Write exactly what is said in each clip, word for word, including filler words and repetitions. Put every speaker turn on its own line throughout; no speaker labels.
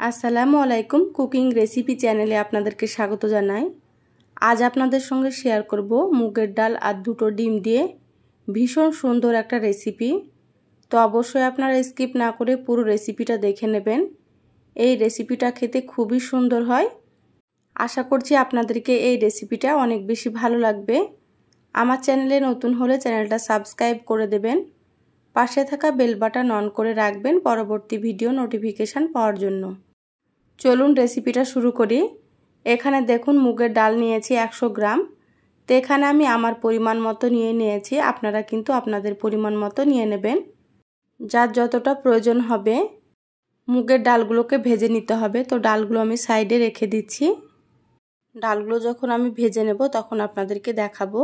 আসসালামু আলাইকুম cooking recipe চ্যানেলে আপনাদেরকে স্বাগত জানাই। আজ আপনাদের সঙ্গে শেয়ার করব মুগের ডাল আর দুটো ডিম দিয়ে ভীষণ সুন্দর একটা রেসিপি। তো অবশ্যই আপনারা স্কিপ না করে পুরো রেসিপিটা দেখে নেবেন। এই রেসিপিটা খেতে খুবই সুন্দর হয়। আশা করছি আপনাদেরকে এই রেসিপিটা অনেক বেশি ভালো লাগবে। আমার চ্যানেলে নতুন হলে চ্যানেলটা সাবস্ক্রাইব করে দেবেন। পাশে থাকা বেল বাটন অন করে রাখবেন পরবর্তী ভিডিও নোটিফিকেশান পাওয়ার জন্য। চলুন রেসিপিটা শুরু করি। এখানে দেখুন মুগের ডাল নিয়েছি একশো গ্রাম। তো এখানে আমি আমার পরিমাণ মতো নিয়ে নিয়েছি, আপনারা কিন্তু আপনাদের পরিমাণ মতো নিয়ে নেবেন, যার যতটা প্রয়োজন হবে। মুগের ডালগুলোকে ভেজে নিতে হবে। তো ডালগুলো আমি সাইডে রেখে দিচ্ছি। ডালগুলো যখন আমি ভেজে নেব তখন আপনাদেরকে দেখাবো।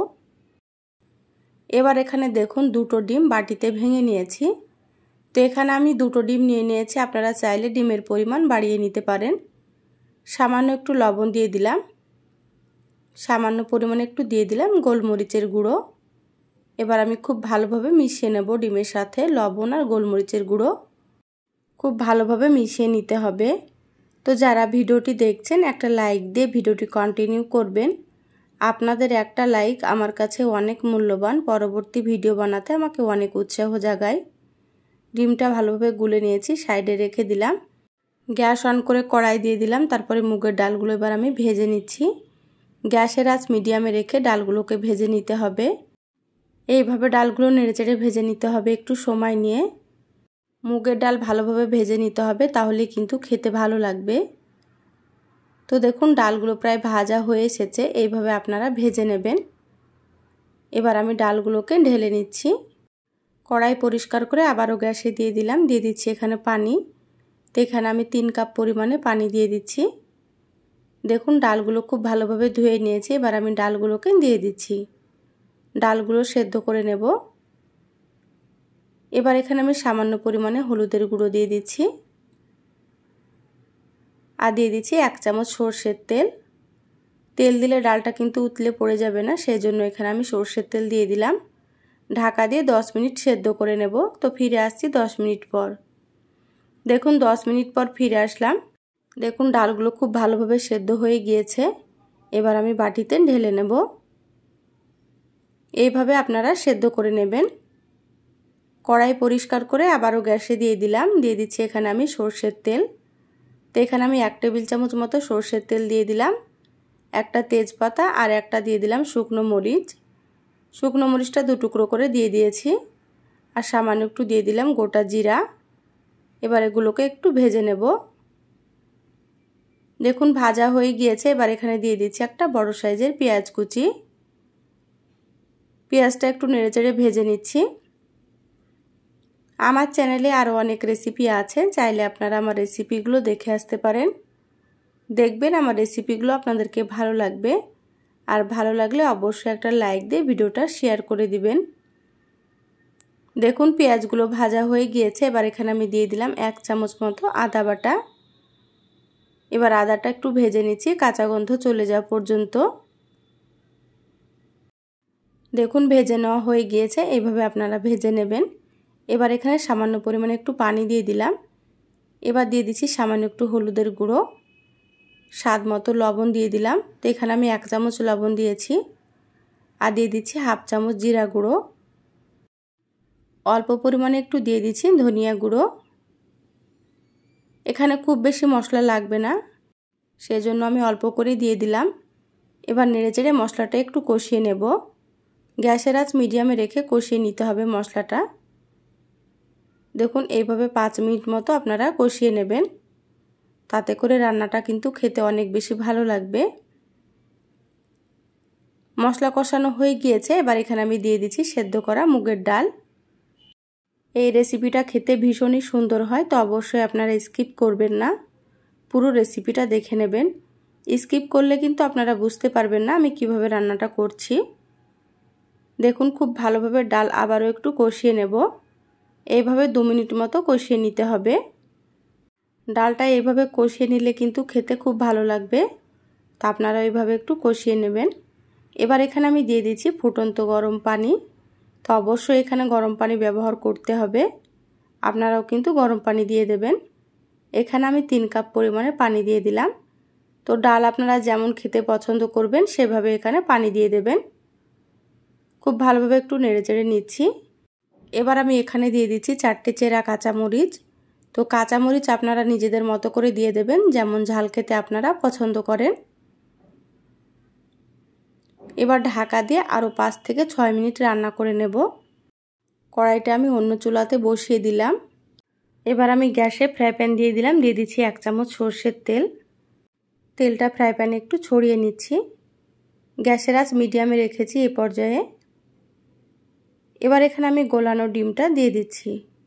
এবার এখানে দেখুন দুটো ডিম বাটিতে ভেঙে নিয়েছি। তো এখানে আমি দুটো ডিম নিয়ে নিয়েছি, আপনারা চাইলে ডিমের পরিমাণ বাড়িয়ে নিতে পারেন। সামান্য একটু লবণ দিয়ে দিলাম, সামান্য পরিমাণে একটু দিয়ে দিলাম গোলমরিচের গুঁড়ো। এবার আমি খুব ভালোভাবে মিশিয়ে নেব ডিমের সাথে লবণ আর গোলমরিচের গুঁড়ো। খুব ভালোভাবে মিশিয়ে নিতে হবে। তো যারা ভিডিওটি দেখছেন একটা লাইক দিয়ে ভিডিওটি কন্টিনিউ করবেন। আপনাদের একটা লাইক আমার কাছে অনেক মূল্যবান, পরবর্তী ভিডিও বানাতে আমাকে অনেক উৎসাহ জাগায়। ডিমটা ভালোভাবে গুলে নিয়েছি, সাইডে রেখে দিলাম। গ্যাস অন করে কড়াই দিয়ে দিলাম। তারপরে মুগের ডালগুলো এবার আমি ভেজে নিচ্ছি। গ্যাসের আঁচ মিডিয়ামে রেখে ডালগুলোকে ভেজে নিতে হবে। এইভাবে ডালগুলো নেড়েচেড়ে ভেজে নিতে হবে একটু সময় নিয়ে। মুগের ডাল ভালোভাবে ভেজে নিতে হবে, তাহলে কিন্তু খেতে ভালো লাগবে। তো দেখুন ডালগুলো প্রায় ভাজা হয়ে এসেছে, এইভাবে আপনারা ভেজে নেবেন। এবার আমি ডালগুলোকে ঢেলে নিচ্ছি। কড়াই পরিষ্কার করে আবারও গ্যাসে দিয়ে দিলাম। দিয়ে দিচ্ছি এখানে পানি। তো এখানে আমি তিন কাপ পরিমাণে পানি দিয়ে দিচ্ছি। দেখুন ডালগুলো খুব ভালোভাবে ধুয়ে নিয়েছি। এবার আমি ডালগুলোকে দিয়ে দিচ্ছি। ডালগুলো সেদ্ধ করে নেব। এবার এখানে আমি সামান্য পরিমাণে হলুদের গুঁড়ো দিয়ে দিচ্ছি আর দিয়ে দিচ্ছি এক চামচ সর্ষের তেল। তেল দিলে ডালটা কিন্তু উতলে পড়ে যাবে না, সেই জন্য এখানে আমি সর্ষের তেল দিয়ে দিলাম। ঢাকা দিয়ে দশ মিনিট সেদ্ধ করে নেব। তো ফিরে আসছি দশ মিনিট পর। দেখুন দশ মিনিট পর ফিরে আসলাম। দেখুন ডালগুলো খুব ভালোভাবে সেদ্ধ হয়ে গিয়েছে। এবার আমি বাটিতে ঢেলে নেব। এইভাবে আপনারা সেদ্ধ করে নেবেন। কড়াই পরিষ্কার করে আবারও গ্যাসে দিয়ে দিলাম। দিয়ে দিচ্ছি এখানে আমি সর্ষের তেল। তো এখানে আমি এক টেবিল চামচ মতো সর্ষের তেল দিয়ে দিলাম। একটা তেজপাতা আর একটা দিয়ে দিলাম শুকনো মরিচ। শুকনো মরিচটা দু টুকরো করে দিয়ে দিয়েছি আর সামান্য একটু দিয়ে দিলাম গোটা জিরা। এবার এগুলোকে একটু ভেজে নেব। দেখুন ভাজা হয়ে গিয়েছে। এবার এখানে দিয়ে দিচ্ছি একটা বড় সাইজের পেঁয়াজ কুচি। পেঁয়াজটা একটু নেড়েচেড়ে ভেজে নিচ্ছি। আমার চ্যানেলে আরও অনেক রেসিপি আছে, চাইলে আপনারা আমার রেসিপিগুলো দেখে আসতে পারেন। দেখবেন আমার রেসিপিগুলো আপনাদেরকে ভালো লাগবে। আর ভালো লাগলে অবশ্যই একটা লাইক দিয়ে ভিডিওটা শেয়ার করে দিবেন। দেখুন পেঁয়াজগুলো ভাজা হয়ে গিয়েছে। এবার এখানে আমি দিয়ে দিলাম এক চামচ মতো আদা বাটা। এবার আদাটা একটু ভেজে নিচ্ছি কাঁচা গন্ধ চলে যাওয়া পর্যন্ত। দেখুন ভেজে নেওয়া হয়ে গিয়েছে, এইভাবে আপনারা ভেজে নেবেন। এবার এখানে সামান্য পরিমাণে একটু পানি দিয়ে দিলাম। এবার দিয়ে দিচ্ছি সামান্য একটু হলুদের গুঁড়ো, স্বাদ মতো লবণ দিয়ে দিলাম। তো এখানে আমি এক চামচ লবণ দিয়েছি আর দিয়ে দিচ্ছি হাফ চামচ জিরা গুঁড়ো। অল্প পরিমাণে একটু দিয়ে দিচ্ছি ধনিয়া গুঁড়ো। এখানে খুব বেশি মশলা লাগবে না, সেজন্য আমি অল্প করে দিয়ে দিলাম। এবার নেড়েচেড়ে মশলাটা একটু কষিয়ে নেব। গ্যাসের আঁচ মিডিয়ামে রেখে কষিয়ে নিতে হবে মশলাটা। দেখুন এইভাবে পাঁচ মিনিট মতো আপনারা কষিয়ে নেবেন, তাতে করে রান্নাটা কিন্তু খেতে অনেক বেশি ভালো লাগবে। মশলা কষানো হয়ে গিয়েছে। এবার এখানে আমি দিয়ে দিচ্ছি সেদ্ধ করা মুগের ডাল। এই রেসিপিটা খেতে ভীষণই সুন্দর হয়, তো অবশ্যই আপনারা স্কিপ করবেন না, পুরো রেসিপিটা দেখে নেবেন। স্কিপ করলে কিন্তু আপনারা বুঝতে পারবেন না আমি কিভাবে রান্নাটা করছি। দেখুন খুব ভালোভাবে ডাল আবারও একটু কষিয়ে নেব। এইভাবে দু মিনিট মতো কষিয়ে নিতে হবে। ডালটা এইভাবে কষিয়ে নিলে কিন্তু খেতে খুব ভালো লাগবে, তো আপনারা এইভাবে একটু কষিয়ে নেবেন। এবার এখানে আমি দিয়ে দিচ্ছি ফুটন্ত গরম পানি। তো অবশ্যই এখানে গরম পানি ব্যবহার করতে হবে, আপনারাও কিন্তু গরম পানি দিয়ে দেবেন। এখানে আমি তিন কাপ পরিমাণে পানি দিয়ে দিলাম। তো ডাল আপনারা যেমন খেতে পছন্দ করবেন সেভাবে এখানে পানি দিয়ে দেবেন। খুব ভালোভাবে একটু নেড়েচেড়ে নিচ্ছি। এবার আমি এখানে দিয়ে দিচ্ছি চারটে চেরা কাঁচামরিচ। তো কাঁচামরিচ আপনারা নিজেদের মতো করে দিয়ে দেবেন, যেমন ঝাল খেতে আপনারা পছন্দ করেন। এবার ঢাকা দিয়ে আরও পাঁচ থেকে ছয় মিনিট রান্না করে নেব। কড়াইটা আমি অন্য চুলাতে বসিয়ে দিলাম। এবার আমি গ্যাসে ফ্রাই প্যান দিয়ে দিলাম, দিয়ে দিচ্ছি এক চামচ সর্ষের তেল। তেলটা ফ্রাই প্যানে একটু ছড়িয়ে নিচ্ছি। গ্যাসের আঁচ মিডিয়ামে রেখেছি এই পর্যায়ে। এবার এখানে আমি গোলানো ডিমটা দিয়ে দিচ্ছি।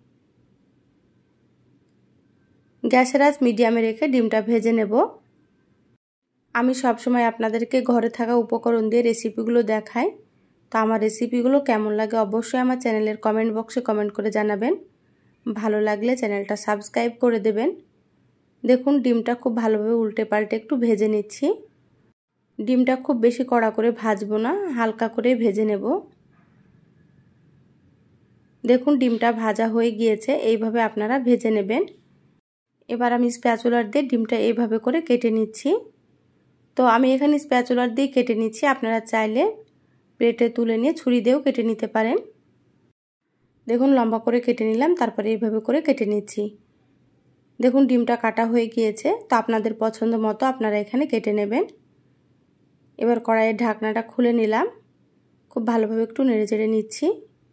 গ্যাসের আঁচ মিডিয়ামে রেখে ডিমটা ভেজে নেব। আমি সবসময় আপনাদেরকে ঘরে থাকা উপকরণ দিয়ে রেসিপিগুলো দেখাই। তো আমার রেসিপিগুলো কেমন লাগে অবশ্যই আমার চ্যানেলের কমেন্ট বক্সে কমেন্ট করে জানাবেন। ভালো লাগলে চ্যানেলটা সাবস্ক্রাইব করে দেবেন। দেখুন ডিমটা খুব ভালোভাবে উল্টে পাল্টে একটু ভেজে নিচ্ছি। ডিমটা খুব বেশি কড়া করে ভাজবো না, হালকা করে ভেজে নেব। দেখুন ডিমটা ভাজা হয়ে গিয়েছে, এইভাবে আপনারা ভেজে নেবেন। এবার আমি স্প্যাচুলার দিয়ে ডিমটা এইভাবে করে কেটে নিচ্ছি। তো আমি এখানে স্প্যাচুলার দিয়ে কেটে নিচ্ছি, আপনারা চাইলে প্লেটে তুলে নিয়ে ছুরি দিয়েও কেটে নিতে পারেন। দেখুন লম্বা করে কেটে নিলাম, তারপরে এইভাবে করে কেটে নিচ্ছি। দেখুন ডিমটা কাটা হয়ে গিয়েছে। তো আপনাদের পছন্দ মতো আপনারা এখানে কেটে নেবেন। এবার কড়াইয়ের ঢাকনাটা খুলে নিলাম, খুব ভালোভাবে একটু নেড়েচেড়ে নিচ্ছি।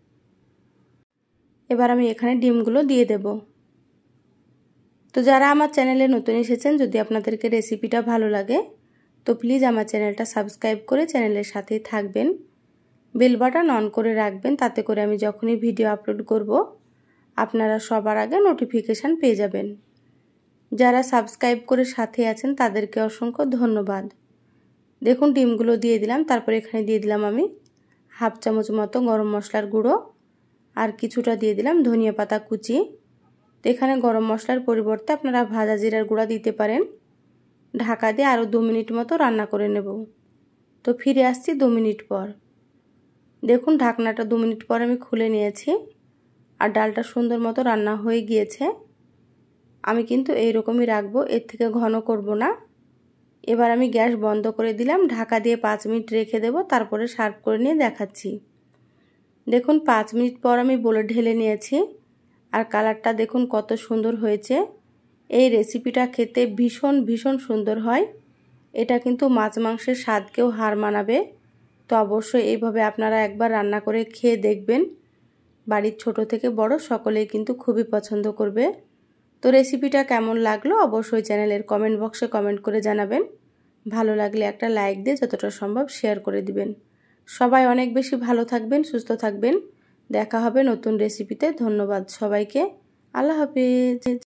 এবার আমি এখানে ডিমগুলো দিয়ে দেব। তো যারা আমার চ্যানেলে নতুন এসেছেন, যদি আপনাদেরকে রেসিপিটা ভালো লাগে তো প্লিজ আমার চ্যানেলটা সাবস্ক্রাইব করে চ্যানেলের সাথেই থাকবেন। বেল বাটন অন করে রাখবেন, তাতে করে আমি যখনই ভিডিও আপলোড করব আপনারা সবার আগে নোটিফিকেশান পেয়ে যাবেন। যারা সাবস্ক্রাইব করে সাথে আছেন তাদেরকে অসংখ্য ধন্যবাদ। দেখুন ডিমগুলো দিয়ে দিলাম, তারপর এখানে দিয়ে দিলাম আমি হাফ চামচ মতো গরম মশলার গুঁড়ো, আর কিছুটা দিয়ে দিলাম ধনিয়া পাতা কুচি। তো এখানে গরম মশলার পরিবর্তে আপনারা ভাজা জিরার গুঁড়া দিতে পারেন। ঢাকা দিয়ে আরও দু মিনিট মতো রান্না করে নেব। তো ফিরে আসছি দু মিনিট পর। দেখুন ঢাকনাটা দু মিনিট পর আমি খুলে নিয়েছি, আর ডালটা সুন্দর মতো রান্না হয়ে গিয়েছে। আমি কিন্তু এইরকমই রাখবো, এর থেকে ঘন করব না। এবার আমি গ্যাস বন্ধ করে দিলাম, ঢাকা দিয়ে পাঁচ মিনিট রেখে দেব, তারপরে সার্ভ করে নিয়ে দেখাচ্ছি। দেখুন পাঁচ মিনিট পর আমি বলে ঢেলে নিয়েছি, আর কালারটা দেখুন কত সুন্দর হয়েছে। এই রেসিপিটা খেতে ভীষণ ভীষণ সুন্দর হয়। এটা কিন্তু মাছ মাংসের স্বাদকেও হার মানাবে। তো অবশ্যই এইভাবে আপনারা একবার রান্না করে খেয়ে দেখবেন। বাড়ির ছোট থেকে বড় সকলেই কিন্তু খুবই পছন্দ করবে। তো রেসিপিটা কেমন লাগলো অবশ্যই চ্যানেলের কমেন্ট বক্সে কমেন্ট করে জানাবেন। ভালো লাগলে একটা লাইক দিয়ে যতটা সম্ভব শেয়ার করে দিবেন। সবাই অনেক বেশি ভালো থাকবেন, সুস্থ থাকবেন। দেখা হবে নতুন রেসিপিতে। ধন্যবাদ সবাইকে। আল্লাহ হাফেজ।